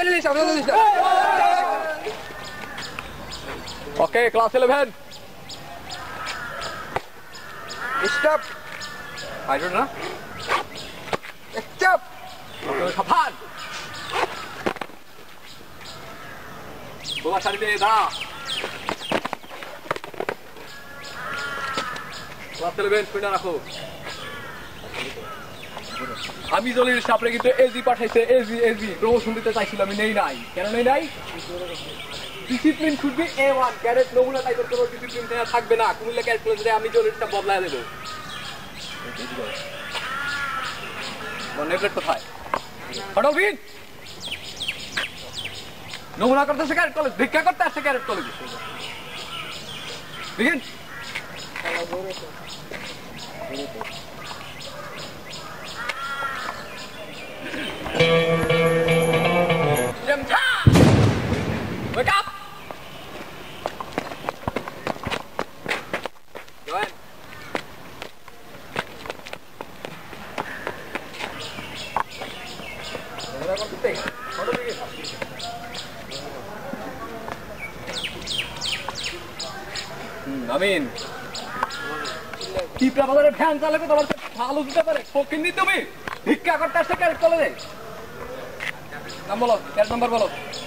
Okay, class 11. Stop. I don't know. Stop. Kapan. Bawa sari deh dah. Class 11 pindah rakho. আমি জলির সাপরে কিন্তু AG পাঠাইছে AG promotion দিতে চাইছিল আমি নেই নাই কেন নেই নাই discipline should be A1 cadet নমুনা টাইপের কোনো ডিসিপ্লিন থাকবে না কুমিল্লা ক্যাডেট কলেজে আমি জলিরটা বদলায় দেব নেটলেট কোথায় হটবিন নমুনা করতেছে ক্যাডেট কলেজ ভিক্ষা করতে আসছে ক্যাডেট কলেজে begin Wake up! Go ahead. Amin. Keep up the fans. I'll go to the follow the fucking need to be. Pick up a second college. Number, get number below.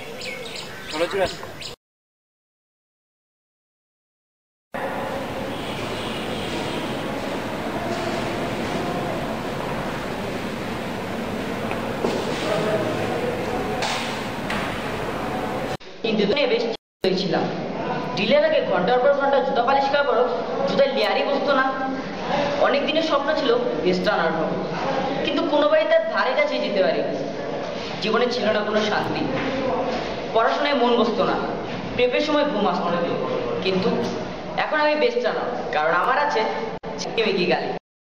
ডিলের আগে ঘন্টার পর ঘন্টা জুতা পালিশ করার পরও জুতায় লেয়ারই বসতো না অনেক দিনের স্বপ্ন ছিল বেস্ট আনার হবে কিন্তু কোনো বাড়ি তার ধারে কাছে যেতে পারি জীবনে ছিল না কোনো শান্তি পড়াশোনায় মন বসতো না প্রেপের সময় ঘুম আসতো না কিন্তু এখন আমি বেস্ট আনার কারণ আমার আছে ঝিকিমিকি গালি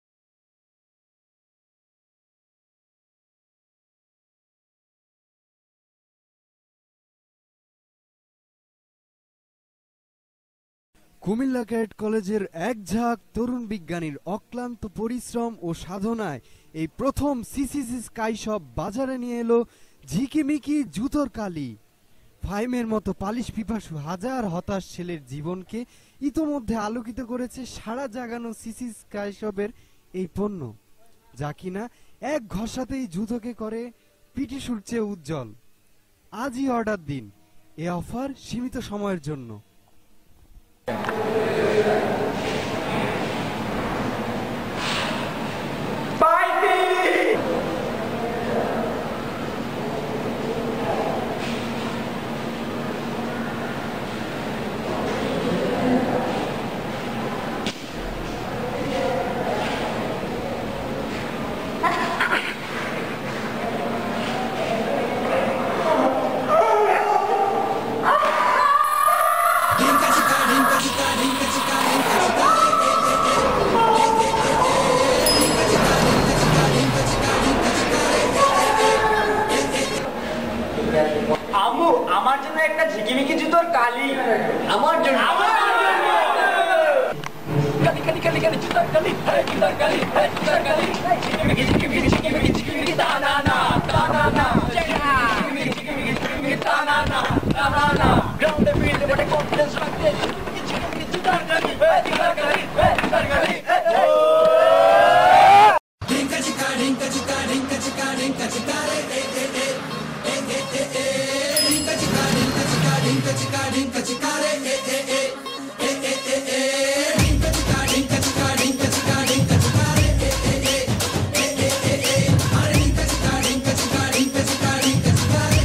কুমিল্লা ক্যাডেট কলেজের এক ঝাঁক তরুণ বিজ্ঞানীর অক্লান্ত পরিশ্রম ও সাধনায় এই প্রথম সিসিসি স্কাই শপ বাজারে নিয়ে এলো ঝিকিমিকি জুতোর কালি ফাইমের মতো পালিশ পিপাসু হাজার হতাশ ছেলের জীবনকে ইতোমধ্যে আলোকিত করেছে সারা জাগানো সিসি স্কাই শপের এই পণ্য যা কিনা এক ঘষাতেই জুতোকে করে পিটিসুর চেয়ে উজ্জ্বল আজই অর্ডার দিন এ অফার সীমিত সময়ের জন্য আমার জন্য একটা ঝিকিমিকি জুতোর কালি আমার জন্য কালি কালি কালি কালি জুতোর কালি জুতোর কালি জুতোর কালি ঝিকিমিকি ঝিকিমিকি ঝিকিমিকি ঝিকিমিকি টানা না টানা না ঝিকিমিকি ঝিকিমিকি ঝিকিমিকি টানা না টানা না গ্রাউন্ডে ফিল্ডে বটে কনফিডেন্স রাখতে ঝিকিমিকি জুতোর কালি জুতোর কালি জুতোর কালি ঢিঙ্কা চিকা ঢিঙ্কা চিকা ঢিঙ্কা চিকা ঢিঙ্কা চিকা রে Dinka chika dinka chika re dinka chika dinka chika dinka chika dinka chika re are dinka chika dinka chika dinka chika dinka chika re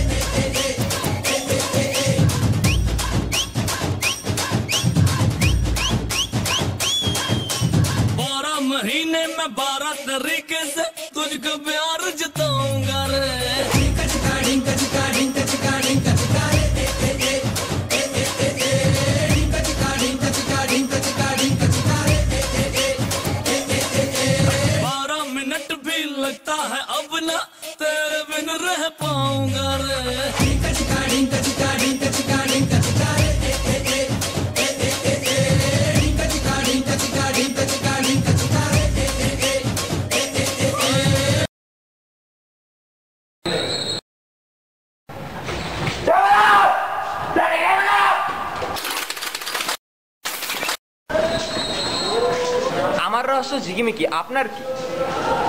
बारह महीने में 12 तरीके से तुझको प्यार जताऊंगा रे dinka chika dinka chika dinka chika dinka chika re लगता है अब ना तेरे बिन रह पाऊंगा रे डिंका चिका डिंका चिका डिंका चिका डिंका चिका रे डिंका चिका डिंका चिका डिंका चिका डिंका चिका रे আমার রহস্য ঝিকিমিকি, আপনার কি?